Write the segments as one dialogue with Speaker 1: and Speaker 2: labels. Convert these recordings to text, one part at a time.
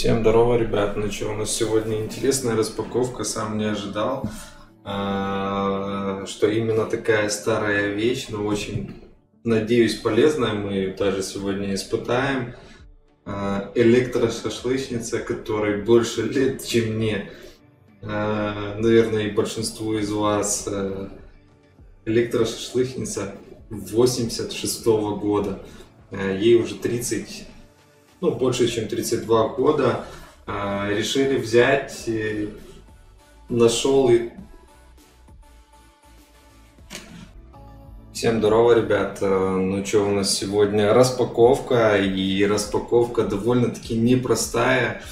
Speaker 1: Всем здорово, ребят. Ну что, у нас сегодня интересная распаковка, сам не ожидал, что именно такая старая вещь, но очень, надеюсь, полезная, мы даже сегодня испытаем. Электрошашлычница, которой больше лет, чем мне, наверное, и большинству из вас. Электрошашлычница 86-го года, ей уже 30, ну, больше чем 32 года. Решили взять, нашел. Всем здорово, ребят. Ну что, у нас сегодня распаковка, и распаковка довольно-таки непростая.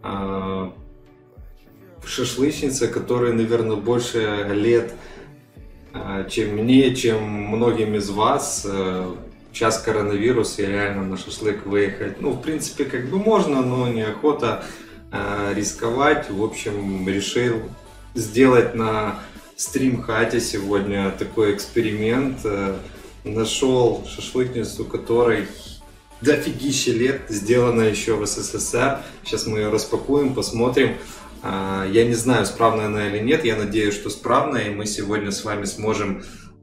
Speaker 1: Шашлычница, которой, наверное, больше лет, чем мне, чем многим из вас. Сейчас коронавирус, и реально на шашлык выехать, ну, в принципе, как бы можно, но неохота рисковать. В общем, решил сделать на стримхате сегодня такой эксперимент. Нашел шашлычницу, которой дофигища лет, сделана еще в СССР. Сейчас мы ее распакуем, посмотрим. Я не знаю, справная она или нет, я надеюсь, что справная, и мы сегодня с вами сможем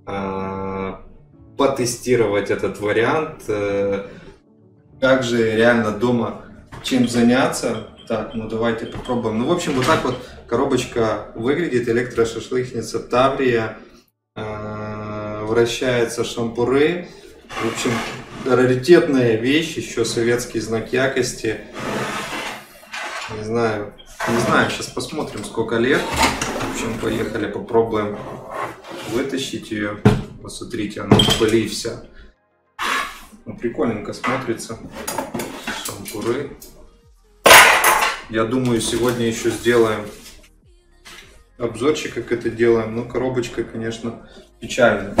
Speaker 1: потестировать этот вариант. Как же реально дома чем заняться. Так, ну давайте попробуем. Ну, в общем, вот так вот коробочка выглядит. Электрошашлычница Таврия. Вращаются шампуры. В общем, раритетная вещь, еще советский знак якости. Не знаю, сейчас посмотрим, сколько лет. В общем, поехали, попробуем вытащить ее. Посмотрите, она в пыли вся. Ну, прикольненько смотрится. Шампуры. Я думаю, сегодня еще сделаем обзорчик, как это делаем. Но коробочка, конечно, печальная.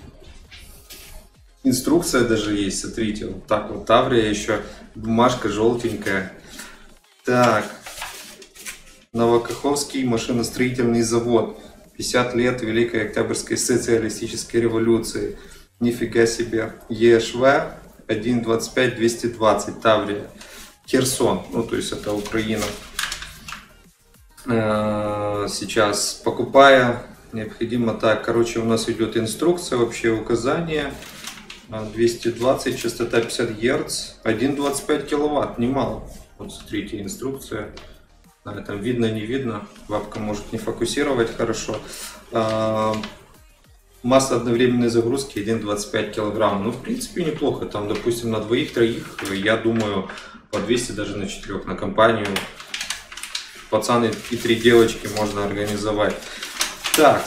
Speaker 1: Инструкция даже есть, смотрите. Вот так вот. Таврия еще. Бумажка желтенькая. Так. Новокаховский машиностроительный завод. 50 лет Великой Октябрьской социалистической революции. Нифига себе. ЕШВ 1.25.220 Таврия. Херсон. Ну, то есть это Украина. Сейчас, покупая, необходимо так. Короче, у нас идет инструкция, общее указание. 220, частота 50 Гц. 1.25 киловатт. Немало. Вот смотрите, инструкция. Там видно, не видно, бабка может не фокусировать хорошо. Масса одновременной загрузки 1,25 килограмм. Ну, в принципе, неплохо. Там, допустим, на двоих-троих, я думаю, по 200 даже на 4 на компанию. Пацаны и 3 девочки можно организовать. Так.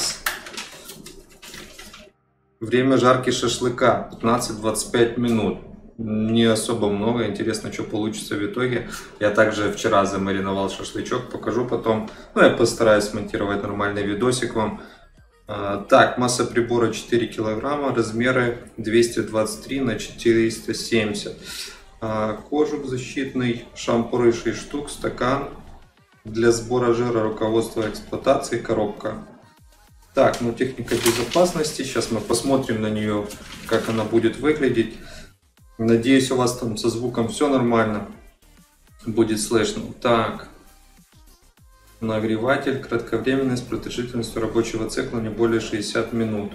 Speaker 1: Время жарки шашлыка 15-25 минут. Не особо много, интересно, что получится в итоге. Я также вчера замариновал шашлычок, покажу потом. Ну, я постараюсь смонтировать нормальный видосик вам. Так, масса прибора 4 килограмма, размеры 223 на 470. Кожух защитный, шампуры 6 штук, стакан для сбора жира, руководство эксплуатации, коробка. Так, ну, техника безопасности, сейчас мы посмотрим на нее, как она будет выглядеть. Надеюсь, у вас там со звуком все нормально будет слышно. Так, нагреватель, кратковременность, продолжительность рабочего цикла не более 60 минут.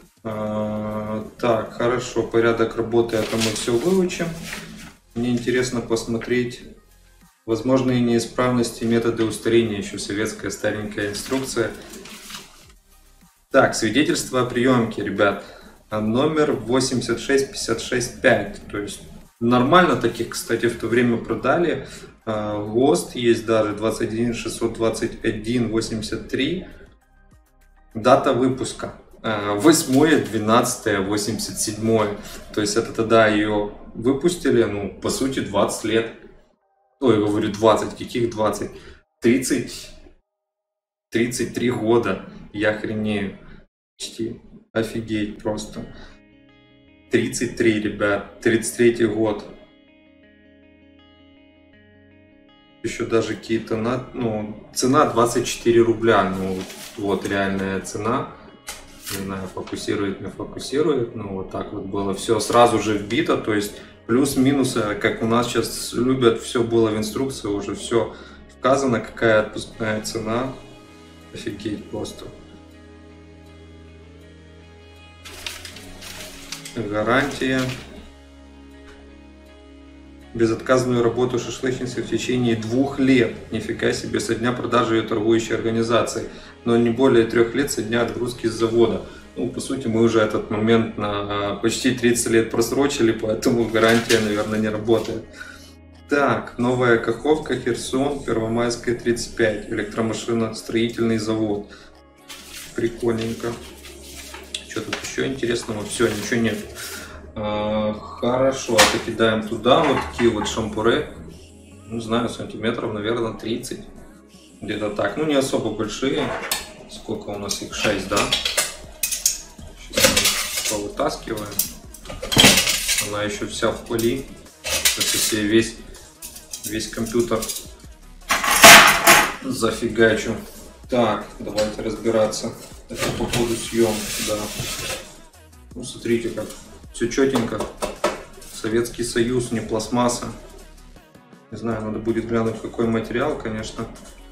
Speaker 1: Так, хорошо, порядок работы, это мы все выучим. Мне интересно посмотреть возможные неисправности, методы устарения, еще советская старенькая инструкция. Так, свидетельство о приемке, ребят. Номер 86565, то есть нормально таких, кстати, в то время продали. ГОСТ есть даже 2162183. Дата выпуска 8.12.87. То есть это тогда ее выпустили, ну, по сути, 20 лет. Ой, я говорю 20, каких 20? 33 года. Я охренею. Почти. Офигеть просто. 33, ребят. 33 год. Еще даже какие-то, ну, цена 24 рубля. Ну, вот реальная цена. Не знаю, фокусирует, не фокусирует. Ну, вот так вот было. Все сразу же вбито. То есть Плюс-минусы, как у нас сейчас любят, все было в инструкции, уже все вказано, какая отпускная цена. Офигеть просто. Гарантия. Безотказную работу шашлычницы в течение 2 лет. Нифига себе, со дня продажи ее торгующей организации. Но не более 3 лет со дня отгрузки с завода. Ну, по сути, мы уже этот момент на почти 30 лет просрочили, поэтому гарантия, наверное, не работает. Так, новая каховка Херсон, Первомайская, 35. Электромашина, строительный завод. Прикольненько. Что тут еще интересного? Все, ничего нет. Хорошо, это кидаем туда. Вот такие вот шампуры. Не знаю, сантиметров, наверное, 30. Где-то так. Ну, не особо большие. Сколько у нас их? 6, да? Сейчас мы повытаскиваем. Она еще вся в пыли. Сейчас я себе весь компьютер зафигачу. Так, давайте разбираться. Это по ходу съемки, да. Ну, смотрите, как все четенько. Советский Союз, не пластмасса. Не знаю, надо будет глянуть, какой материал, конечно.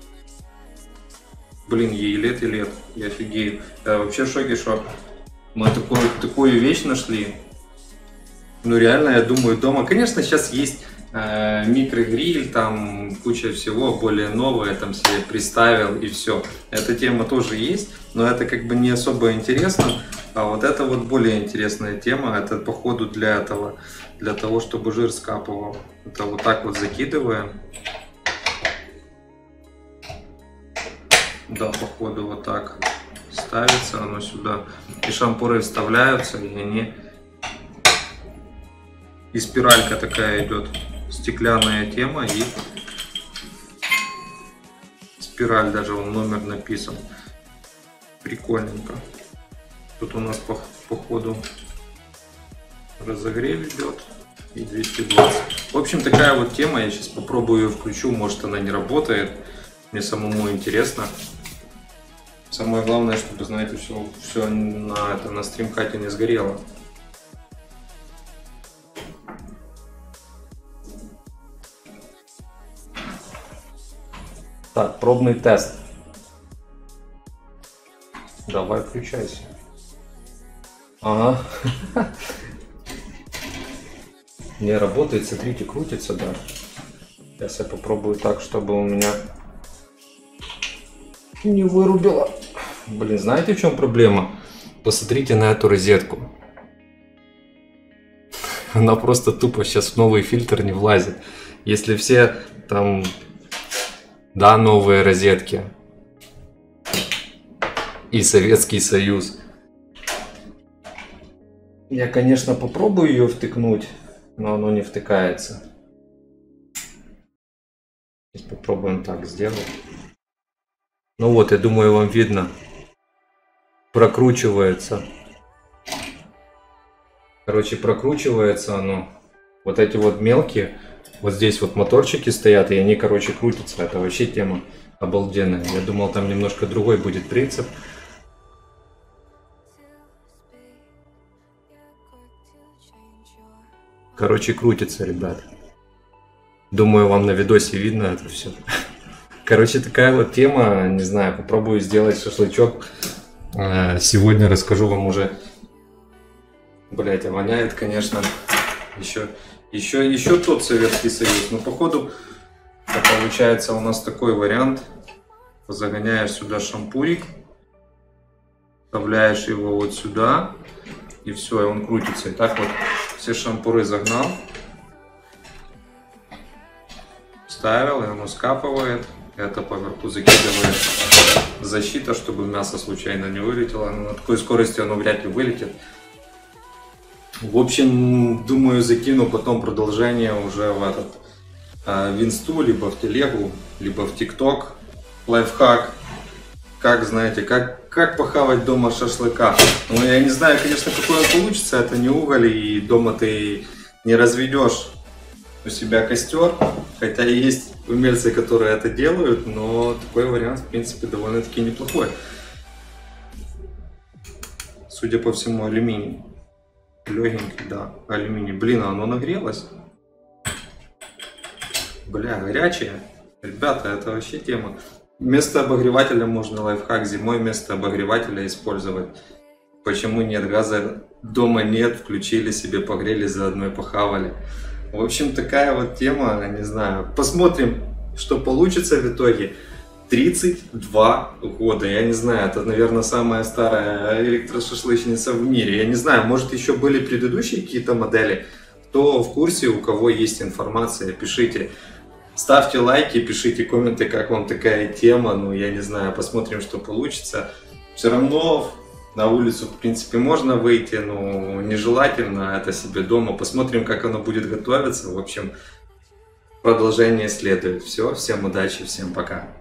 Speaker 1: Блин, ей лет и лет. Я офигею. Я вообще в шоке, что мы такую вещь нашли. Ну, реально, я думаю, дома. Конечно, сейчас есть микрогриль, там куча всего более новое, там себе приставил и все. Эта тема тоже есть, но это как бы не особо интересно. А вот это вот более интересная тема. Это походу для того, чтобы жир скапывал. Это вот так вот закидываем. Да, походу вот так ставится оно сюда. И шампуры вставляются, и они... И спиралька такая идет. Стеклянная тема и спираль, даже вон номер написан. Прикольненько. Тут у нас по ходу разогрев идет и 220. В общем, такая вот тема. Я сейчас попробую ее включу, может она не работает. Мне самому интересно. Самое главное, чтобы, знаете, все на стримкате не сгорело. Так, пробный тест. Давай, включайся. Ага. Не работает, смотрите, крутится даже. Сейчас я попробую так, чтобы у меня не вырубило. Блин, знаете, в чем проблема? Посмотрите на эту розетку. Она просто тупо сейчас в новый фильтр не влазит. Если все там... Да, новые розетки. И Советский Союз. Я, конечно, попробую ее втыкнуть, но оно не втыкается. Сейчас попробуем так сделать. Ну вот, я думаю, вам видно. Прокручивается. Короче, прокручивается оно. Вот эти вот мелкие. Вот здесь вот моторчики стоят, и они, короче, крутятся. Это вообще тема обалденная. Я думал, там немножко другой будет принцип. Короче, крутится, ребят. Думаю, вам на видосе видно это все. Короче, такая вот тема. Не знаю, попробую сделать шашлычок. Сегодня расскажу вам уже. Блять, а воняет, конечно. Еще тот Советский Союз. Но походу получается у нас такой вариант. Загоняешь сюда шампурик. Вставляешь его вот сюда. И все, и он крутится. И так вот все шампуры загнал. Ставил, и оно скапывает. Это поверху закидывает защита, чтобы мясо случайно не вылетело. Но на такой скорости оно вряд ли вылетит. В общем, думаю, закину потом продолжение уже в инсту, либо в телегу, либо в тикток. Лайфхак. Как, знаете, как похавать дома шашлыка. Ну, я не знаю, конечно, какой он получится. Это не уголь, и дома ты не разведешь у себя костер. Хотя есть умельцы, которые это делают, но такой вариант, в принципе, довольно-таки неплохой. Судя по всему, алюминий. Легенький, да, алюминий. Блин, а оно нагрелось? Бля, горячее. Ребята, это вообще тема. Вместо обогревателя можно лайфхак зимой вместо обогревателя использовать. Почему нет газа? Дома нет, включили себе, погрели, заодно и похавали. В общем, такая вот тема, не знаю. Посмотрим, что получится в итоге. 32 года, я не знаю, это, наверное, самая старая электрошашлычница в мире. Я не знаю, может еще были предыдущие какие-то модели. Кто в курсе, у кого есть информация, пишите. Ставьте лайки, пишите комменты, как вам такая тема. Ну, я не знаю, посмотрим, что получится. Все равно на улицу, в принципе, можно выйти, но нежелательно это себе дома. Посмотрим, как оно будет готовиться. В общем, продолжение следует. Все, всем удачи, всем пока.